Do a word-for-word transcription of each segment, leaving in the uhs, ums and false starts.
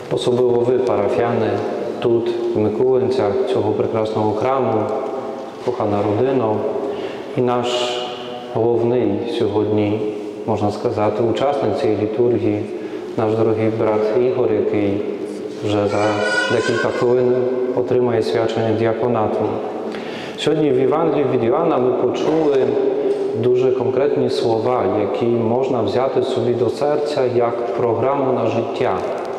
особливо ви, парафіяни, тут, в Микулинцях, цього прекрасного храму, кохана родина, і наш головний сьогодні, можна сказати, учасник цієї літургії, наш дорогий брат Ігор, який вже за декілька хвилин отримає свячення діаконату. Сьогодні в Євангелії від Іоанна ми почули дуже конкретні слова, які можна взяти собі до серця як програму на життя.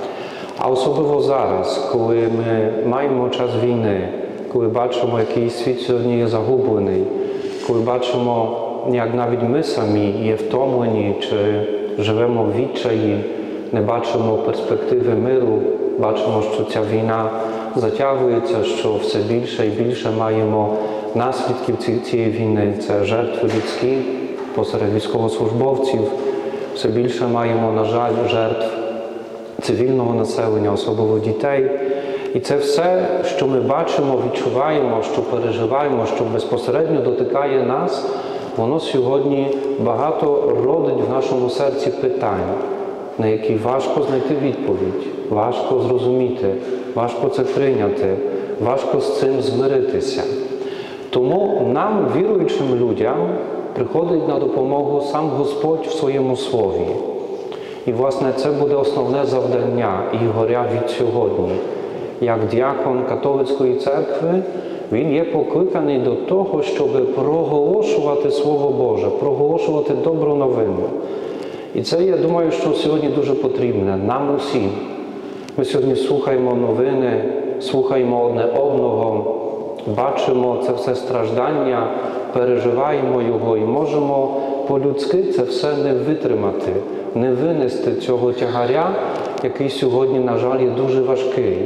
А особливо зараз, коли ми маємо час війни, коли бачимо, який світ сьогодні є загублений, коли бачимо, як навіть ми самі є втомлені, чи живемо в відчаї, не бачимо перспективи миру, бачимо, що ця війна затягується, що все більше і більше маємо наслідків цієї війни. Це жертви людські посеред військовослужбовців, все більше маємо, на жаль, жертв цивільного населення, особливо дітей. І це все, що ми бачимо, відчуваємо, що переживаємо, що безпосередньо дотикає нас, воно сьогодні багато родить в нашому серці питань, на які важко знайти відповідь, важко зрозуміти, важко це прийняти, важко з цим змиритися. Тому нам, віруючим людям, приходить на допомогу сам Господь в своєму слові. І, власне, це буде основне завдання Ігоря від сьогодні. Як діакон католицької церкви, він є покликаний до того, щоб проголошувати Слово Боже, проголошувати добру новину. І це, я думаю, що сьогодні дуже потрібне нам усім. Ми сьогодні слухаємо новини, слухаємо одне одного, бачимо це все страждання, переживаємо його і можемо по-людськи це все не витримати, не винести цього тягаря, який сьогодні, на жаль, є дуже важкий.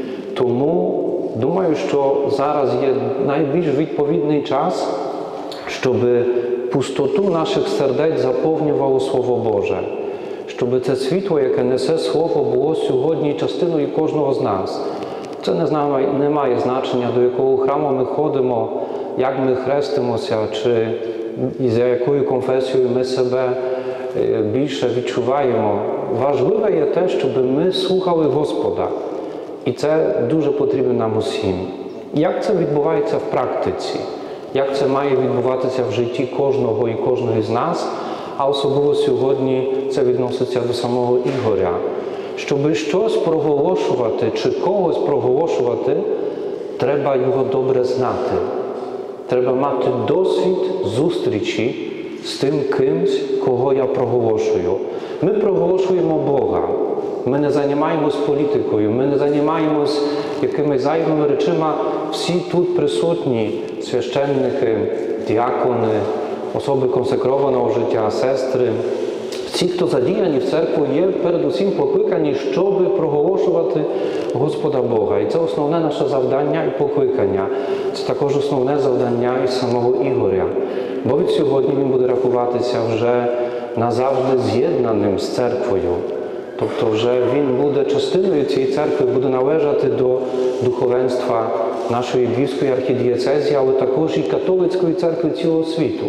Тому думаю, що зараз є найбільш відповідний час, щоб пустоту наших сердець заповнювало Слово Боже. Щоб це світло, яке несе Слово, було сьогодні частиною кожного з нас. Це не, знаю, не має значення, до якого храму ми ходимо, як ми хрестимося, чи за якою конфесією ми себе більше відчуваємо. Важливе є те, щоб ми слухали Господа. І це дуже потрібно нам усім. Як це відбувається в практиці? Як це має відбуватися в житті кожного і кожної з нас? А особливо сьогодні це відноситься до самого Ігоря. Щоб щось проголошувати чи когось проголошувати, треба його добре знати. Треба мати досвід зустрічі з тим кимсь, кого я проголошую. Ми проголошуємо Бога. Ми не займаємось політикою, ми не займаємось якимись зайвими речима. Всі тут присутні священники, діакони, особи консекрованого життя, сестри. Всі, хто задіяні в церкву, є передусім покликані, щоб проголошувати Господа Бога. І це основне наше завдання і покликання. Це також основне завдання і самого Ігоря. Бо від сьогодні він буде рахуватися вже назавжди з'єднаним з церквою. Тобто вже він буде частиною цієї церкви, буде належати до духовенства нашої Львівської архідієцезії, але також і католицької церкви цілого світу.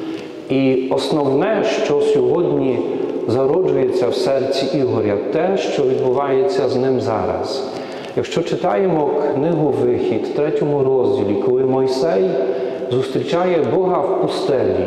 І основне, що сьогодні зароджується в серці Ігоря, те, що відбувається з ним зараз. Якщо читаємо книгу «Вихід» в третьому розділі, коли Мойсей зустрічає Бога в пустелі,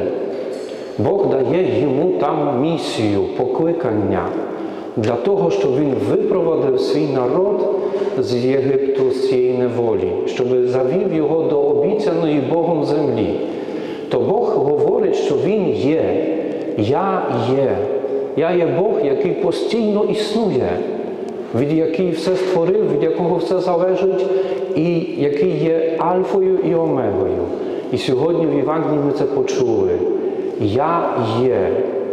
Бог дає йому там місію, покликання для того, щоб він випровадив свій народ з Єгипту, з цієї неволі, щоб завів його до обіцяної Богом землі. То Бог говорить, що Він є, я є. Я є Бог, який постійно існує, від який все створив, від якого все залежить, і який є альфою і омегою. І сьогодні в Євангелії ми це почули. Я є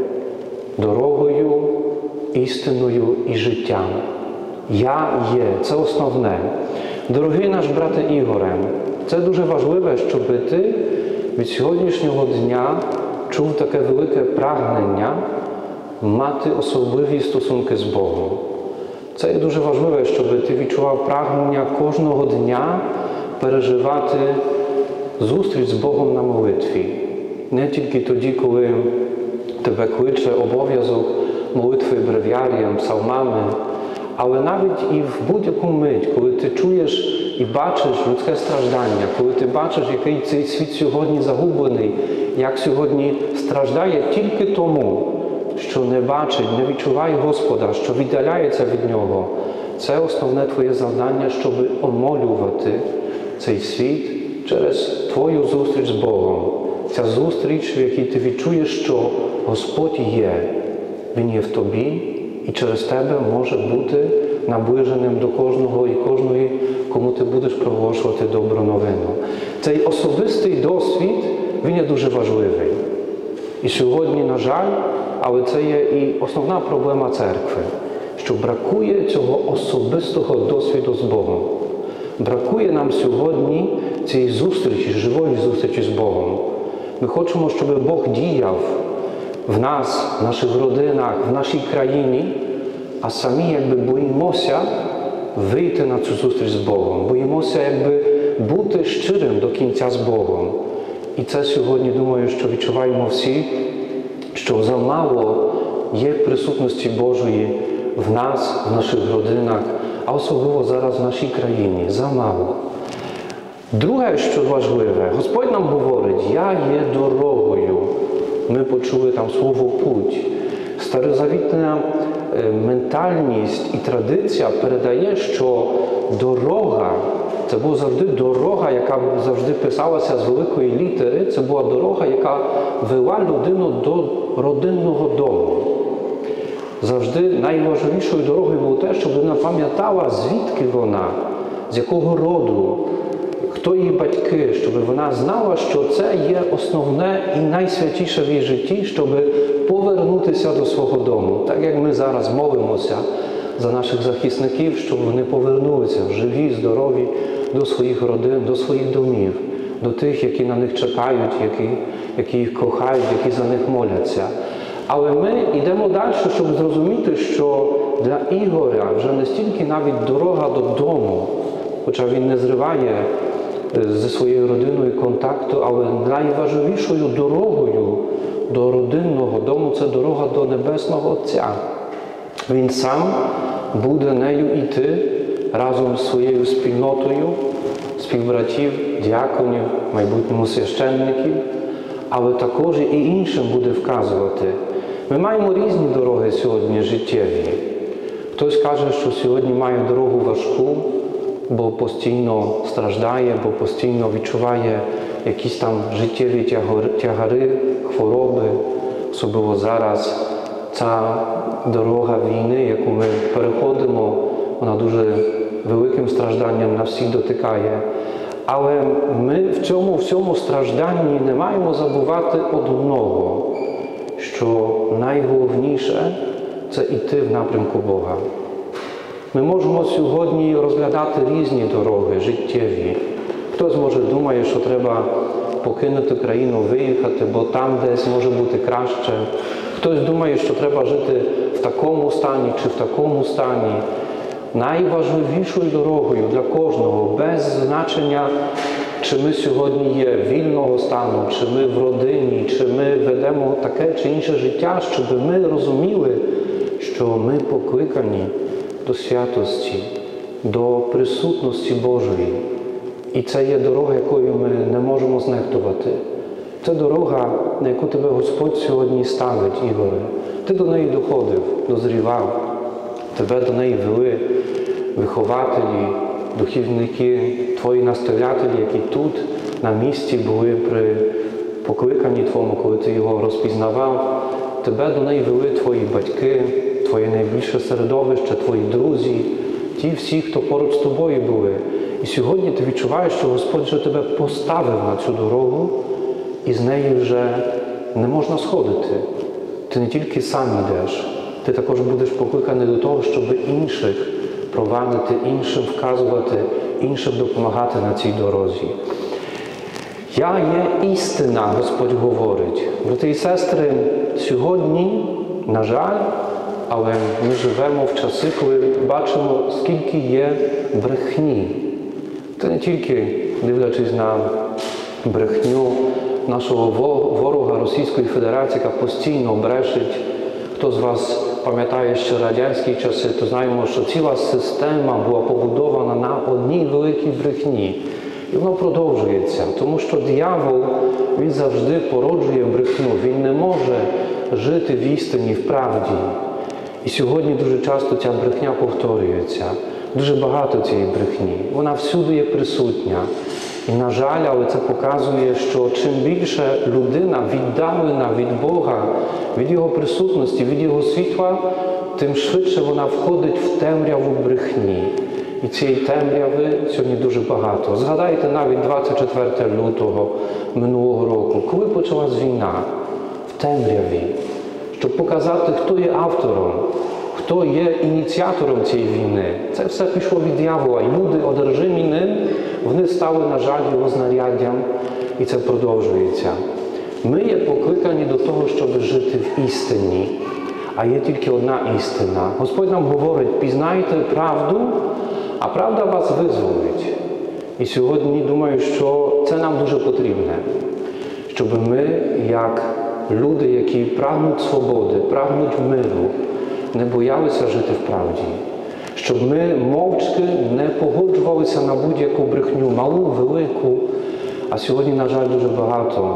дорогою, істиною і життям. Я є. Це основне. Дорогий наш брате Ігоре, це дуже важливо, щоб ти від сьогоднішнього дня чув таке велике прагнення мати особливі стосунки з Богом. Це є дуже важливо, щоб ти відчував прагнення кожного дня переживати зустріч з Богом на молитві. Не тільки тоді, коли тебе кличе обов'язок молитви бревіарієм, псалмами, Але навіть і в будь-яку мить, коли ти чуєш і бачиш людське страждання, коли ти бачиш, який цей світ сьогодні загублений, як сьогодні страждає тільки тому, що не бачить, не відчуває Господа, що віддаляється від Нього, це основне твоє завдання, щоб омолювати цей світ через твою зустріч з Богом. Ця зустріч, в якій ти відчуєш, що Господь є, Він є в тобі, і через тебе може бути наближеним до кожного і кожної, кому ти будеш проголошувати добру новину. Цей особистий досвід, він є дуже важливий. І сьогодні, на жаль, але це є і основна проблема церкви, що бракує цього особистого досвіду з Богом. Бракує нам сьогодні цієї зустрічі, живої зустрічі з Богом. Ми хочемо, щоб Бог діяв в нас, в наших родинах, в нашій країні, а самі якби боїмося вийти на цю зустріч з Богом. Боїмося якби бути щирим до кінця з Богом. І це сьогодні, думаю, що відчуваємо всі, що замало є присутності Божої в нас, в наших родинах, а особливо зараз в нашій країні. Замало. Друге, що важливе, Господь нам говорить, я є дорогою. Ми почули там слово «путь». Старозавітна ментальність і традиція передає, що дорога, це була завжди дорога, яка завжди писалася з великої літери, це була дорога, яка вела людину до родинного дому. Завжди найважливішою дорогою було те, щоб вона пам'ятала, звідки вона, з якого роду, хто її батьки, щоб вона знала, що це є основне і найсвятіше в її житті, щоб повернутися до свого дому. Так як ми зараз молимося за наших захисників, щоб вони повернулися живі, здорові до своїх родин, до своїх домів, до тих, які на них чекають, які, які їх кохають, які за них моляться. Але ми йдемо далі, щоб зрозуміти, що для Ігоря вже не стільки навіть дорога додому, хоча він не зриває зі своєю родиною контакту, але найважливішою дорогою до родинного дому – це дорога до Небесного Отця. Він сам буде нею йти разом з своєю спільнотою, співбратів, діаконів, майбутньому священників, але також і іншим буде вказувати. Ми маємо різні дороги сьогодні життєві. Хтось каже, що сьогодні має дорогу важку, бо постійно страждає, бо постійно відчуває якісь там життєві тягари, хвороби. Особливо зараз ця дорога війни, яку ми переходимо, вона дуже великим стражданням на всіх дотикає. Але ми в цьому всьому стражданні не маємо забувати одного, що найголовніше – це йти в напрямку Бога. Ми можемо сьогодні розглядати різні дороги, життєві. Хтось, може, думає, що треба покинути країну, виїхати, бо там десь може бути краще. Хтось думає, що треба жити в такому стані чи в такому стані. Найважливішою дорогою для кожного, без значення, чи ми сьогодні є вільного стану, чи ми в родині, чи ми ведемо таке чи інше життя, щоб ми розуміли, що ми покликані до святості, до присутності Божої. І це є дорога, якою ми не можемо знехтувати. Це дорога, на яку тебе Господь сьогодні ставить, Ігоре. Ти до неї доходив, дозрівав. Тебе до неї вели вихователі, духовники, твої наставлятелі, які тут, на місці, були при покликанні твоєму, коли ти його розпізнавав. Тебе до неї вели твої батьки, твоє найбільше середовище, твої друзі, ті всі, хто поруч з тобою були. І сьогодні ти відчуваєш, що Господь вже тебе поставив на цю дорогу, і з неї вже не можна сходити. Ти не тільки сам йдеш, ти також будеш покликаний до того, щоб інших провадити, іншим вказувати, іншим допомагати на цій дорозі. Я є істина, Господь говорить. Брати і сестри, сьогодні, на жаль, але ми живемо в часи, коли бачимо, скільки є брехні. Це не тільки дивлячись на брехню нашого ворога Російської Федерації, яка постійно брешить. Хто з вас пам'ятає ще радянські часи, то знаємо, що ціла система була побудована на одній великій брехні. І воно продовжується, тому що диявол, він завжди породжує брехню, він не може жити в істині, в правді. І сьогодні дуже часто ця брехня повторюється. Дуже багато цієї брехні. Вона всюди є присутня. І, на жаль, але це показує, що чим більше людина віддалена від Бога, від Його присутності, від Його світла, тим швидше вона входить в темряву брехні. І цієї темряви сьогодні дуже багато. Згадайте навіть двадцять четвертого лютого минулого року, коли почалась війна в темряві, щоб показати, хто є автором, хто є ініціатором цієї війни. Це все пішло від диявола. І люди, одержимі ним, вони стали, на жаль, його знаряддям, і це продовжується. Ми є покликані до того, щоб жити в істині. А є тільки одна істина. Господь нам говорить, пізнайте правду, а правда вас визволить. І сьогодні думаю, що це нам дуже потрібне. Щоб ми, як люди, які прагнуть свободи, прагнуть миру, не боялися жити в правді. Щоб ми мовчки не погоджувалися на будь-яку брехню, малу, велику. А сьогодні, на жаль, дуже багато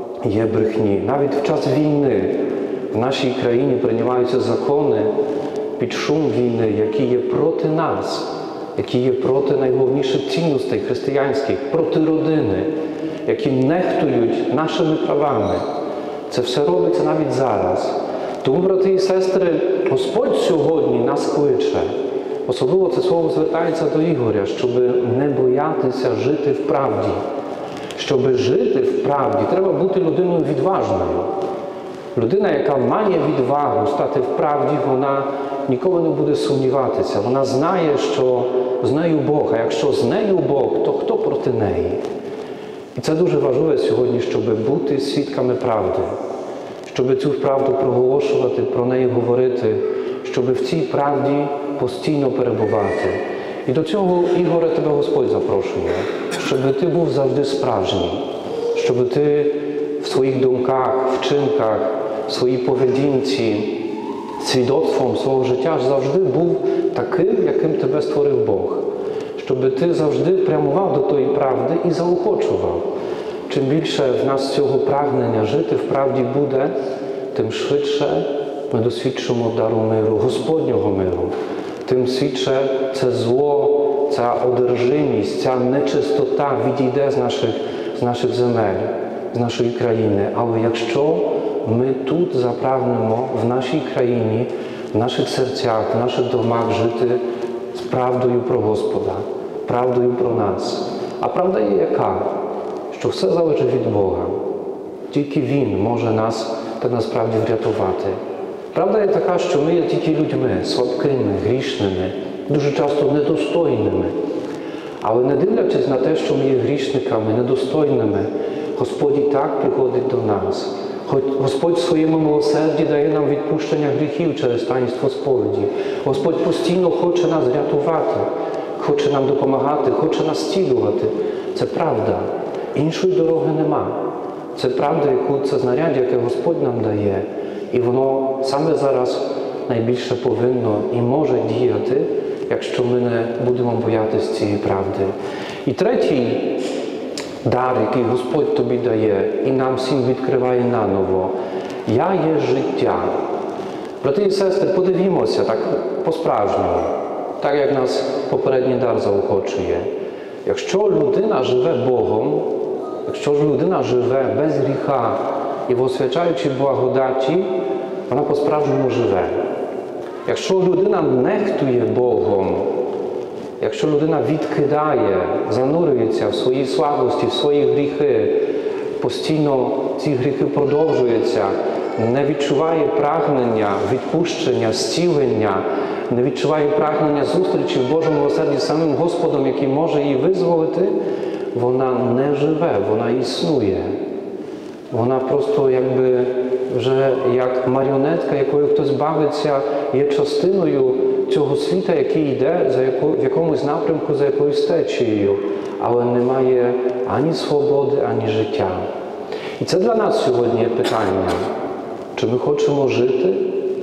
є брехні. Навіть в час війни в нашій країні приймаються закони під шум війни, які є проти нас, які є проти найголовніших цінностей християнських, проти родини, які нехтують нашими правами. Це все робиться навіть зараз. Тому, брати і сестри, Господь сьогодні нас кличе. Особливо це слово звертається до Ігоря, щоб не боятися жити в правді. Щоб жити в правді, треба бути людиною відважною. Людина, яка має відвагу стати в правді, вона ніколи не буде сумніватися. Вона знає, що з нею Бог, а якщо з нею Бог, то хто проти неї? І це дуже важливо сьогодні, щоб бути свідками правди. Щоб цю правду проголошувати, про неї говорити, щоб в цій правді постійно перебувати. І до цього, Ігоре, тебе Господь запрошує, щоб ти був завжди справжній, щоб ти в своїх думках, вчинках, в своїй поведінці, свідоцтвом свого життя завжди був таким, яким тебе створив Бог. Щоб ти завжди прямував до тої правди і заохочував. Чим більше в нас цього прагнення жити в правді буде, тим швидше ми досвідчимо дару миру, Господнього миру. Тим швидше це зло, ця одержимість, ця нечистота відійде з наших, з наших земель, з нашої країни. Але якщо ми тут запрагнемо в нашій країні, в наших серцях, в наших домах жити з правдою про Господа, правдою про нас. А правда є яка? Що все залежить від Бога. Тільки Він може нас так насправді врятувати. Правда є така, що ми є тільки людьми, слабкими, грішними, дуже часто недостойними. Але не дивлячись на те, що ми є грішниками, недостойними, Господь і так приходить до нас. Хоч Господь в своєму милосерді дає нам відпущення гріхів через таїнство сповіді. Господь постійно хоче нас рятувати, хоче нам допомагати, хоче нас зцілювати. Це правда. Іншої дороги нема. Це правда, яку це знаряддя, яке Господь нам дає. І воно саме зараз найбільше повинно і може діяти, якщо ми не будемо боятися цієї правди. І третій дар, який Господь тобі дає, і нам всім відкриває наново. Я є життя. Брати і сестри, подивімося так по-справжньому, так як нас попередній дар заохочує. Якщо людина живе Богом, якщо ж людина живе без гріха і в освячаючій благодаті, вона по-справжньому живе. Якщо людина нехтує Богом, якщо людина відкидає, занурюється в свої слабості, в свої гріхи, постійно ці гріхи продовжуються, не відчуває прагнення, відпущення, зцілення, не відчуває прагнення зустрічі в Божому милосерді з самим Господом, який може її визволити, вона не живе, вона існує. Вона просто якби вже як маріонетка, якою хтось бавиться, є частиною цього світа, який йде за яко, в якомусь напрямку за якоюсь течією, але немає ані свободи, ані життя. І це для нас сьогодні є питання. Чи ми хочемо жити,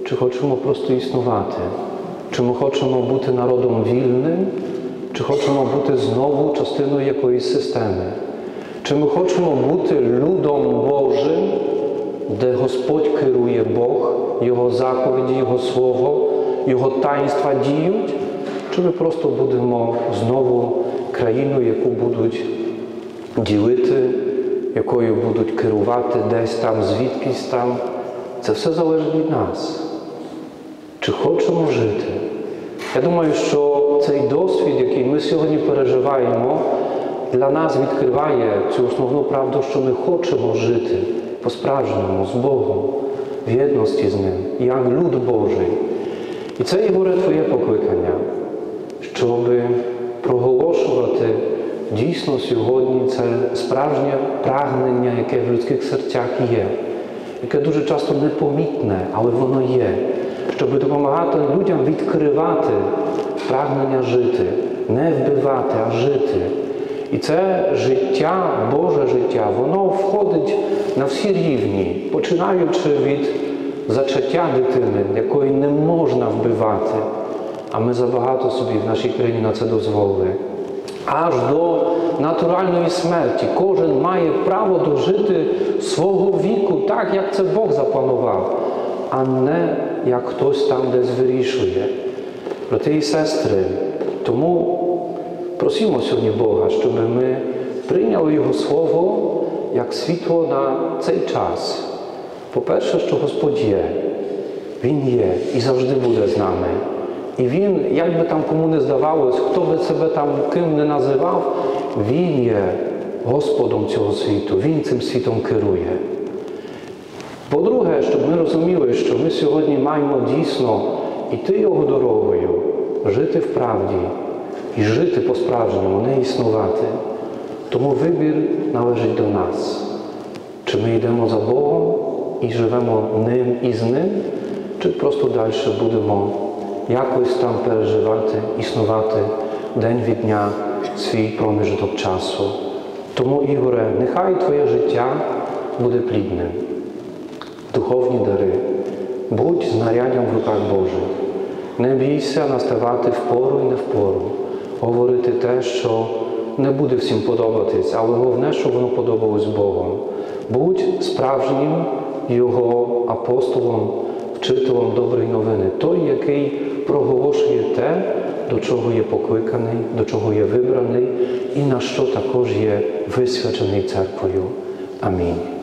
чи хочемо просто існувати? Чи ми хочемо бути народом вільним, чи хочемо бути знову частиною якоїсь системи? Чи ми хочемо бути людом Божим, де Господь керує Бог, Його заповіді, Його Слово, Його таїнства діють? Чи ми просто будемо знову країною, яку будуть ділити, якою будуть керувати десь там, звідкись там? Це все залежить від нас. Чи хочемо жити? Я думаю, що цей досвід, який ми сьогодні переживаємо, для нас відкриває цю основну правду, що ми хочемо жити по-справжньому, з Богом, в єдності з Ним, як люд Божий. І це, Ігоре, твоє покликання, щоб проголошувати дійсно сьогодні це справжнє прагнення, яке в людських серцях є, яке дуже часто непомітне, але воно є, щоб допомагати людям відкривати прагнення жити, не вбивати, а жити. І це життя, Боже життя, воно входить на всі рівні, починаючи від зачаття дитини, якої не можна вбивати, а ми забагато собі в нашій країні на це дозволили, аж до натуральної смерті. Кожен має право дожити свого віку так, як це Бог запланував, а не як хтось там десь вирішує. Брати і сестри, тому просимо сьогодні Бога, щоб ми прийняли Його Слово як світло на цей час. По-перше, що Господь є. Він є і завжди буде з нами. І Він, як би там кому не здавалось, хто би себе там ким не називав, Він є Господом цього світу. Він цим світом керує. По-друге, щоб ми розуміли, що ми сьогодні маємо дійсно йти Його дорогою, жити в правді і жити по-справжньому, не існувати. Тому вибір належить до нас. Чи ми йдемо за Богом і живемо ним і з Ним, чи просто далі будемо якось там переживати, існувати день від дня свій проміжок часу. Тому, Ігоре, нехай твоє життя буде плідним. Духовні дари. Будь знаряддям в руках Божих. Не бійся наставати впору і не впору. Говорити те, що не буде всім подобатись, але головне, щоб воно подобалось Богом. Будь справжнім Його апостолом, вчителем доброї новини. Той, який проголошує те, до чого є покликаний, до чого є вибраний і на що також є висвячений церквою. Амінь.